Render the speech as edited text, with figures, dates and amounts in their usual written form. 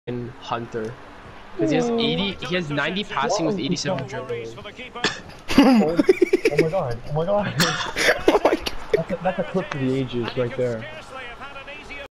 Hunter. Because he has 90 passing with 87 dribbling. Oh my god, oh my god. Oh my god. That's a clip for the ages right there.